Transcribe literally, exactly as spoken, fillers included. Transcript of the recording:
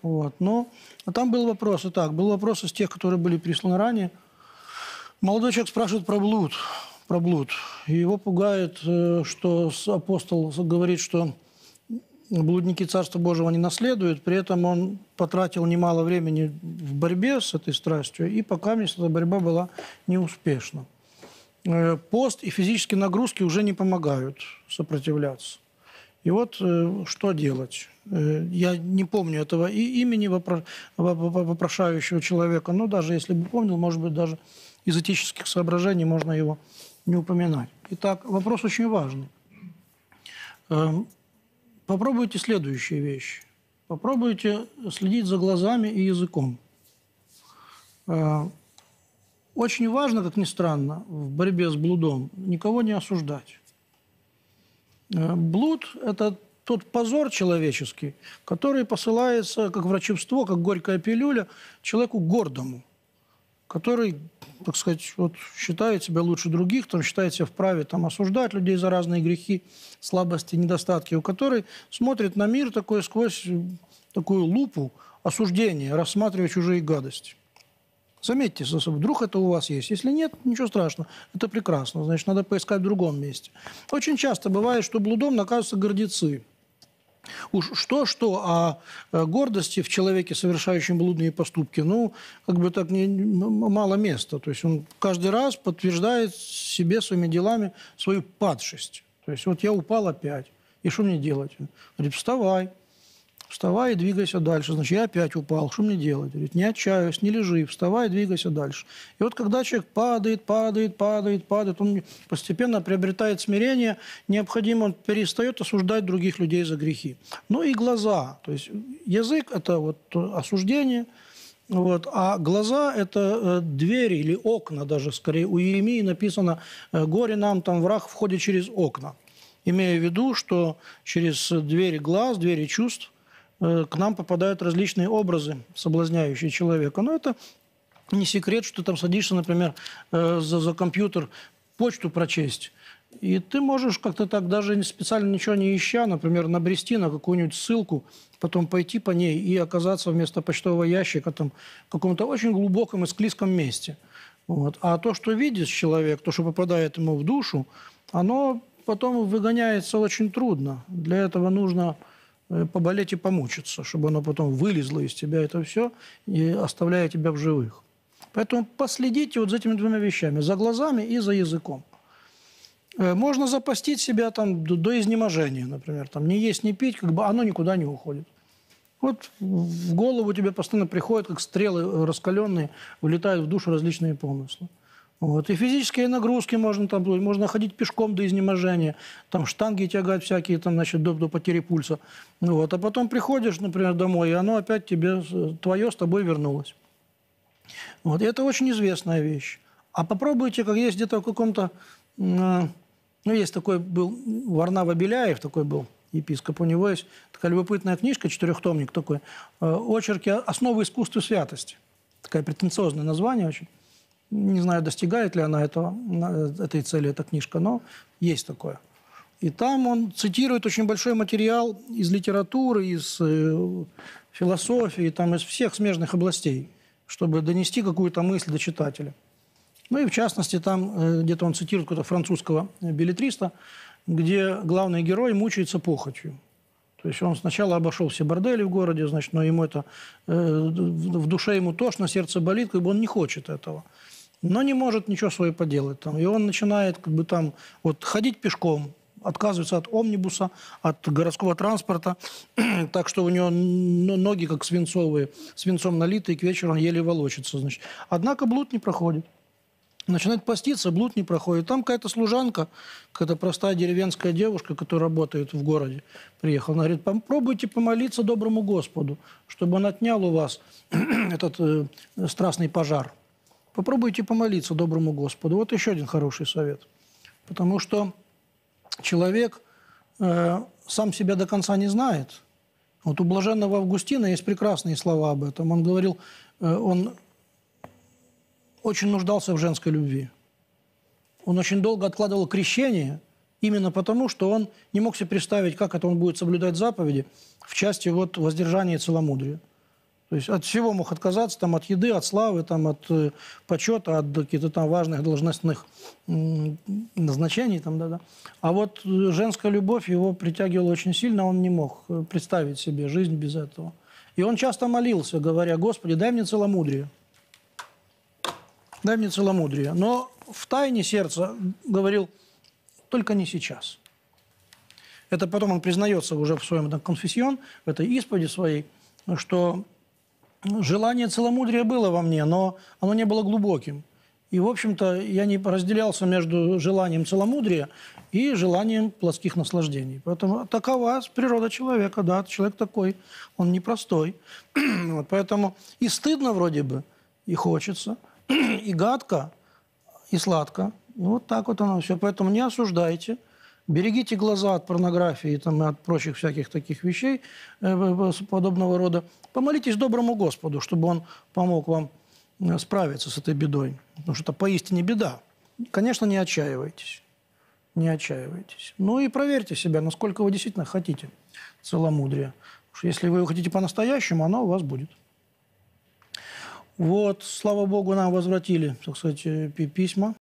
Вот. Но а там был вопрос, и так, был вопрос из тех, которые были присланы ранее. Молодой человек спрашивает про блуд. Про блуд. И его пугает, что апостол говорит, что блудники Царства Божьего не наследуют, при этом он потратил немало времени в борьбе с этой страстью, и пока эта борьба была неуспешна. Пост и физические нагрузки уже не помогают сопротивляться. И вот что делать? Я не помню этого и имени вопрошающего человека, но даже если бы помнил, может быть, даже из этических соображений можно его не упоминать. Итак, вопрос очень важный. Попробуйте следующие вещи. Попробуйте следить за глазами и языком. Очень важно, как ни странно, в борьбе с блудом никого не осуждать. Блуд – это тот позор человеческий, который посылается как врачевство, как горькая пилюля человеку гордому, который, так сказать, вот, считает себя лучше других, там, считает себя вправе там, осуждать людей за разные грехи, слабости, недостатки, у которой смотрит на мир такой, сквозь такую лупу осуждения, рассматривая чужие гадости. Заметьте, вдруг это у вас есть. Если нет, ничего страшного. Это прекрасно. Значит, надо поискать в другом месте. Очень часто бывает, что блудом наказываются гордецы. Уж что-что, а гордости в человеке, совершающем блудные поступки, ну, как бы так, не, мало места. То есть он каждый раз подтверждает себе своими делами свою падшесть. То есть вот я упал опять. И что мне делать? Говорит, вставай. Вставай и двигайся дальше. Значит, я опять упал. Что мне делать? Говорит, не отчаивайся, не лежи. Вставай и двигайся дальше. И вот когда человек падает, падает, падает, падает, он постепенно приобретает смирение, необходимо, он перестает осуждать других людей за грехи. Ну и глаза. То есть язык – это вот осуждение, вот, а глаза – это двери или окна даже, скорее. У Иеремии написано «Горе нам, там враг входит через окна», имея в виду, что через двери глаз, двери чувств к нам попадают различные образы, соблазняющие человека. Но это не секрет, что ты там садишься, например, за, за компьютер почту прочесть. И ты можешь как-то так, даже специально ничего не ища, например, набрести на какую-нибудь ссылку, потом пойти по ней и оказаться вместо почтового ящика там, в каком-то очень глубоком и склизком месте. Вот. А то, что видит человек, то, что попадает ему в душу, оно потом выгоняется очень трудно. Для этого нужно поболеть и помучиться, чтобы оно потом вылезло из тебя, это все, и оставляя тебя в живых. Поэтому последите вот за этими двумя вещами, за глазами и за языком. Можно запастить себя там до изнеможения, например, там, не есть, не пить, как бы оно никуда не уходит. Вот в голову тебе постоянно приходят, как стрелы раскаленные, вылетают в душу различные помыслы. Вот. И физические нагрузки можно, там, можно ходить пешком до изнеможения, там штанги тягать всякие, там, значит, до, до потери пульса. Вот. А потом приходишь, например, домой, и оно опять тебе, твое с тобой вернулось. Вот. И это очень известная вещь. А попробуйте, как есть где-то в каком-то... Ну, есть такой был, Варнава Беляев такой был, епископ, у него есть такая любопытная книжка, четырехтомник такой, очерки «Основы искусства святости». Такое претенциозное название очень. Не знаю, достигает ли она этого, этой цели, эта книжка, но есть такое. И там он цитирует очень большой материал из литературы, из э, философии, там, из всех смежных областей, чтобы донести какую-то мысль до читателя. Ну и в частности, там э, где-то он цитирует какого-то французского беллетриста, где главный герой мучается похотью. То есть он сначала обошел все бордели в городе, значит, но ему это, э, в душе ему тошно, сердце болит, как бы он не хочет этого. Но не может ничего свое поделать. Там. И он начинает как бы там вот ходить пешком, отказывается от омнибуса, от городского транспорта, так что у него ноги как свинцовые, свинцом налитые, к вечеру он еле волочится. Значит. Однако блуд не проходит. Начинает поститься, блуд не проходит. Там какая-то служанка, какая-то простая деревенская девушка, которая работает в городе, приехала. Она говорит, попробуйте помолиться доброму Господу, чтобы он отнял у вас этот э, страстный пожар. Попробуйте помолиться доброму Господу. Вот еще один хороший совет. Потому что человек э, сам себя до конца не знает. Вот у блаженного Августина есть прекрасные слова об этом. Он говорил, э, он очень нуждался в женской любви. Он очень долго откладывал крещение, именно потому, что он не мог себе представить, как это он будет соблюдать заповеди в части вот, воздержания и целомудрия. То есть от всего мог отказаться, там, от еды, от славы, там, от э, почета, от каких-то там важных должностных м, назначений. Там, да, да. А вот э, женская любовь его притягивала очень сильно, он не мог э, представить себе жизнь без этого. И он часто молился, говоря: «Господи, дай мне целомудрие, дай мне целомудрие». Но в тайне сердца говорил: «Только не сейчас». Это потом он признается уже в своем там, конфессион, в этой исповеди своей, что желание целомудрия было во мне, но оно не было глубоким. И, в общем-то, я не разделялся между желанием целомудрия и желанием плотских наслаждений. Поэтому такова природа человека, да, человек такой, он непростой. Вот, поэтому и стыдно вроде бы, и хочется, и гадко, и сладко. Вот так вот оно все. Поэтому не осуждайте. Берегите глаза от порнографии там, и от прочих всяких таких вещей э, подобного рода. Помолитесь доброму Господу, чтобы Он помог вам э, справиться с этой бедой. Потому что это поистине беда. Конечно, не отчаивайтесь. Не отчаивайтесь. Ну и проверьте себя, насколько вы действительно хотите целомудрия. Потому что если вы его хотите по-настоящему, оно у вас будет. Вот, слава Богу, нам возвратили, так сказать, письма.